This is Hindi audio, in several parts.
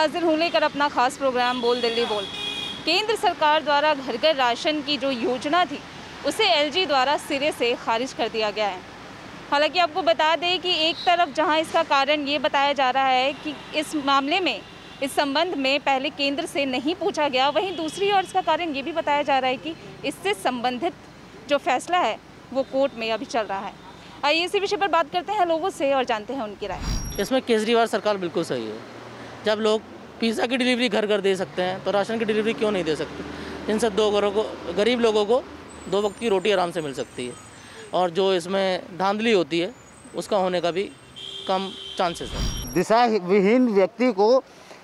हाजिर हूँ लेकर अपना खास प्रोग्राम बोल दिल्ली बोल। केंद्र सरकार द्वारा घर घर राशन की जो योजना थी उसे एलजी द्वारा सिरे से खारिज कर दिया गया है। हालांकि आपको बता दें कि एक तरफ जहां इसका कारण ये बताया जा रहा है कि इस मामले में, इस संबंध में पहले केंद्र से नहीं पूछा गया, वहीं दूसरी ओर इसका कारण ये भी बताया जा रहा है कि इससे संबंधित जो फैसला है वो कोर्ट में अभी चल रहा है। आइए इसी विषय पर बात करते हैं लोगों से और जानते हैं उनकी राय। इसमें केजरीवाल सरकार बिल्कुल सही है। जब लोग पिज़्ज़ा की डिलीवरी घर घर दे सकते हैं तो राशन की डिलीवरी क्यों नहीं दे सकते? जिनसे गरीब लोगों को 2 वक्त की रोटी आराम से मिल सकती है और जो इसमें धांधली होती है उसका होने का भी कम चांसेस है। दिशा विहीन व्यक्ति को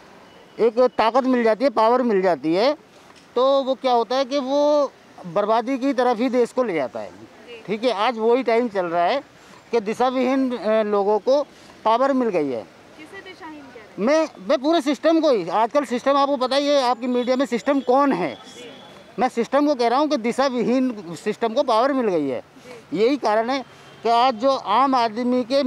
एक ताकत मिल जाती है, पावर मिल जाती है, तो वो क्या होता है कि वो बर्बादी की तरफ ही देश को ले जाता है। ठीक है, आज वही टाइम चल रहा है कि दिशा विहीन लोगों को पावर मिल गई है। किसे दिशाहीन कह रहे हैं? मैं पूरे सिस्टम को ही, आजकल सिस्टम आपको पता ही है, आपकी मीडिया में सिस्टम कौन है, मैं सिस्टम को कह रहा हूँ कि दिशा विहीन सिस्टम को पावर मिल गई है। यही कारण है कि आज जो आम आदमी के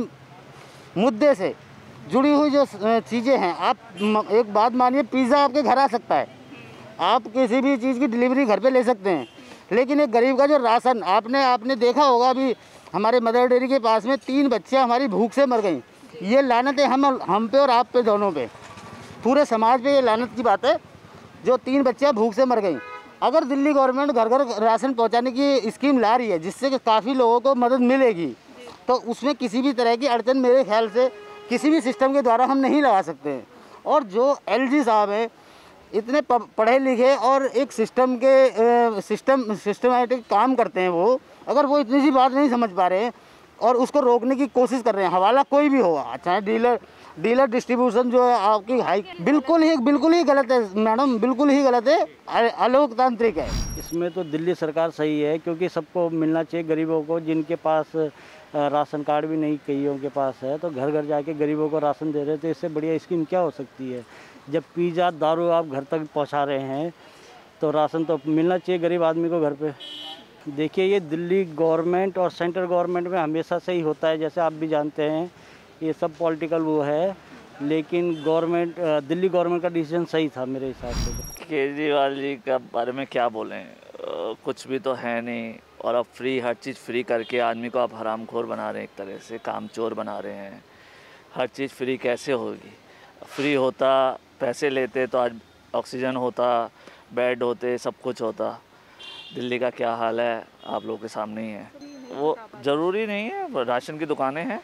मुद्दे से जुड़ी हुई जो चीज़ें हैं, आप एक बात मानिए, पिज़्ज़ा आपके घर आ सकता है, आप किसी भी चीज़ की डिलीवरी घर पे ले सकते हैं, लेकिन एक गरीब का जो राशन, आपने देखा होगा, अभी हमारे मदर डेयरी के पास में 3 बच्चियाँ हमारी भूख से मर गई। ये लानत है हम पे और आप पे, दोनों पे, पूरे समाज पे ये लानत की बात है, जो 3 बच्चियाँ भूख से मर गई। अगर दिल्ली गवर्नमेंट घर घर राशन पहुंचाने की स्कीम ला रही है जिससे कि काफ़ी लोगों को मदद मिलेगी, तो उसमें किसी भी तरह की अड़चन मेरे ख्याल से किसी भी सिस्टम के द्वारा हम नहीं लगा सकते हैं। और जो एलजी साहब हैं, इतने पढ़े लिखे और एक सिस्टम के सिस्टमेटिक काम करते हैं, वो अगर वो इतनी सी बात नहीं समझ पा रहे हैं और उसको रोकने की कोशिश कर रहे हैं, हवाला कोई भी हो, चाहे डीलर डिस्ट्रीब्यूशन जो है आपकी हाई, बिल्कुल ही गलत है मैडम, बिल्कुल ही गलत है, अलोकतांत्रिक है। इसमें तो दिल्ली सरकार सही है, क्योंकि सबको मिलना चाहिए, गरीबों को, जिनके पास राशन कार्ड भी नहीं कईयों के पास है, तो घर घर जाके गरीबों को राशन दे रहे, तो इससे बढ़िया स्कीम क्या हो सकती है? जब पिज़्ज़ा दारू आप घर तक पहुंचा रहे हैं तो राशन तो मिलना चाहिए गरीब आदमी को घर पे। देखिए, ये दिल्ली गवर्नमेंट और सेंट्रल गवर्नमेंट में हमेशा से ही होता है, जैसे आप भी जानते हैं, ये सब पॉलिटिकल वो है, लेकिन दिल्ली गवर्नमेंट का डिसीजन सही था मेरे हिसाब से। केजरीवाल जी के बारे में क्या बोलें, कुछ भी तो है नहीं, और अब हर चीज़ फ्री करके आदमी को आप हरामखोर बना रहे हैं, एक तरह से कामचोर बना रहे हैं। हर चीज़ फ्री कैसे होगी? फ्री होता, पैसे लेते तो आज ऑक्सीजन होता, बेड होते, सब कुछ होता। दिल्ली का क्या हाल है आप लोगों के सामने ही है। वो ज़रूरी नहीं है, राशन की दुकानें हैं,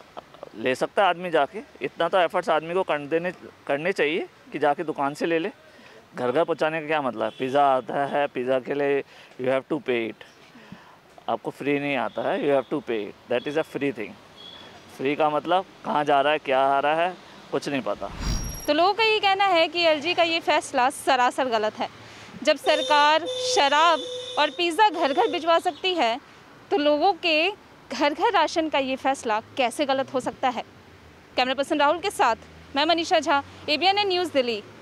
ले सकता है आदमी जाके, इतना तो एफर्ट्स आदमी को करने चाहिए कि जाके दुकान से ले ले। घर घर पहुँचाने का क्या मतलब है? पिज़्ज़ा आता है, पिज़्ज़ा के लिए you have to pay it, आपको फ्री नहीं आता है, you have to pay it, that is a free thing. Free का मतलब कहाँ जा रहा है, क्या आ रहा है, कुछ नहीं पता। तो लोगों का ये कहना है कि एलजी का ये फैसला सरासर गलत है। जब सरकार शराब और पिज़्ज़ा घर घर भिजवा सकती है तो लोगों के घर घर राशन का ये फैसला कैसे गलत हो सकता है? कैमरा पर्सन राहुल के साथ मैं मनीषा झा, ABN न्यूज़ दिल्ली।